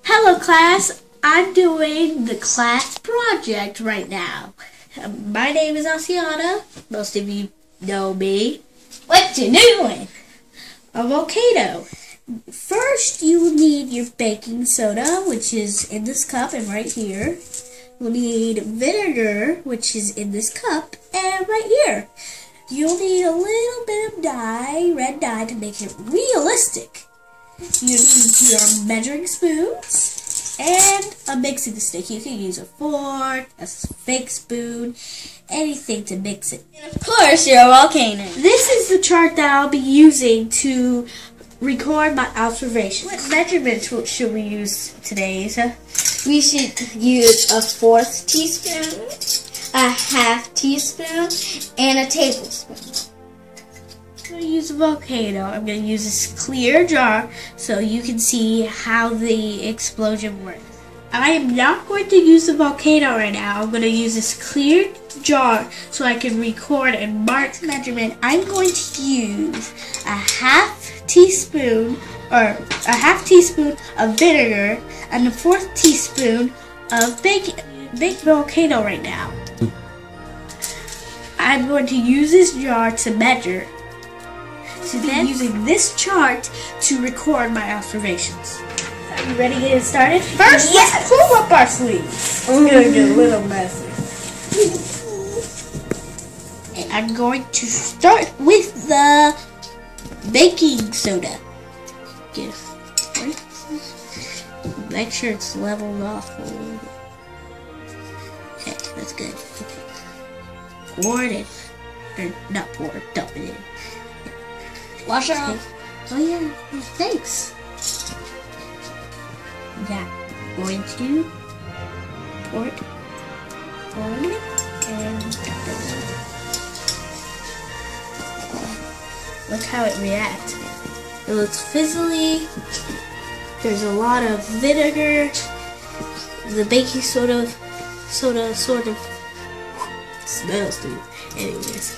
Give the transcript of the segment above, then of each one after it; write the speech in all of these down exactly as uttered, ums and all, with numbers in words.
Hello class, I'm doing the class project right now. Um, my name is Asianah. Most of you know me. What you doing? A volcano. First you will need your baking soda, which is in this cup and right here. You'll need vinegar, which is in this cup and right here. You'll need a little bit of dye, red dye, to make it realistic. You need your measuring spoons and a mixing stick. You can use a fork, a fake spoon, anything to mix it. And of course, you're a volcano. This is the chart that I'll be using to record my observations. What measurements should we use today, Isa? We should use a fourth teaspoon, a half teaspoon, and a tablespoon. I'm going to use a volcano. I'm going to use this clear jar so you can see how the explosion works. I am not going to use the volcano right now. I'm going to use this clear jar so I can record and mark measurement. I'm going to use a half teaspoon or a half teaspoon of vinegar and a fourth teaspoon of baking baked volcano right now. I'm going to use this jar to measure. So then using this chart to record my observations. Are you ready to get started? First, yes. Let's pull up our sleeves. It's going to get a little messy. And I'm going to start with the baking soda. Give. Make sure it's leveled off a little bit. Okay, that's good. Okay. Pour it in. Or not pour, dump it in. Wash it off. Oh yeah, thanks. Yeah, going to pour it on and look how it reacts. It looks fizzly. There's a lot of vinegar. The baking soda, soda sort of smells too. Anyways.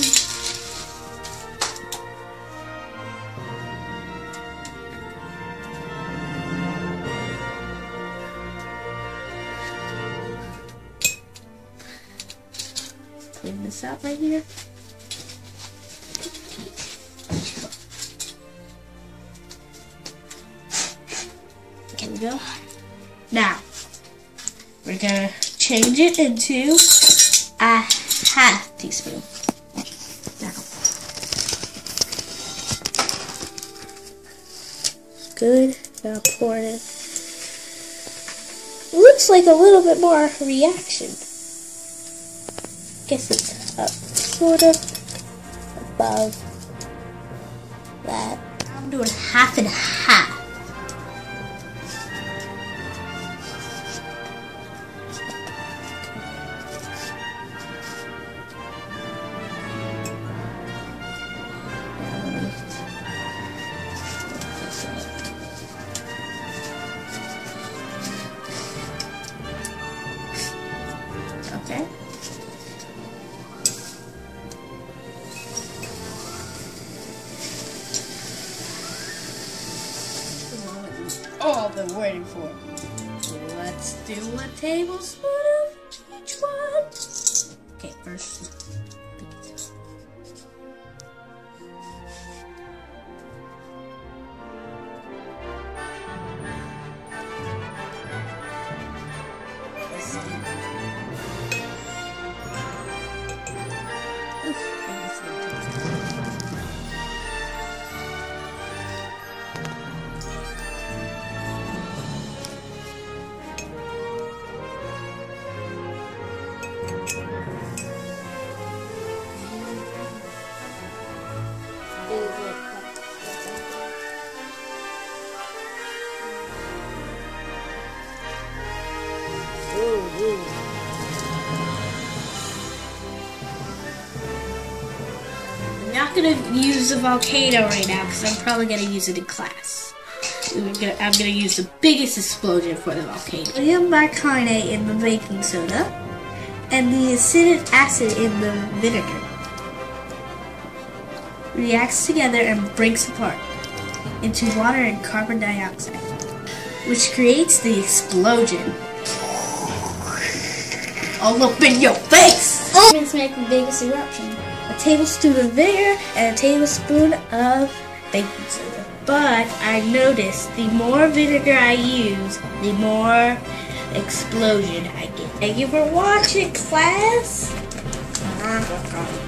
Clean this out right here. There we go. Now, we're gonna change it into a half teaspoon. Now. Good. Now pour it in. Looks like a little bit more reaction. Guess it's up sort of above that. I'm doing half and half. Okay. All I've been waiting for. Let's do a tablespoon of each one. Okay, first. I'm not going to use the volcano right now because I'm probably going to use it in class. I'm going to use the biggest explosion for the volcano. Sodium bicarbonate in the baking soda and the acidic acid in the vinegar reacts together and breaks apart into water and carbon dioxide. which creates the explosion. All up in your face! Let's make the biggest eruption. A tablespoon of vinegar and a tablespoon of baking soda. But I noticed the more vinegar I use, the more explosion I get. Thank you for watching, class.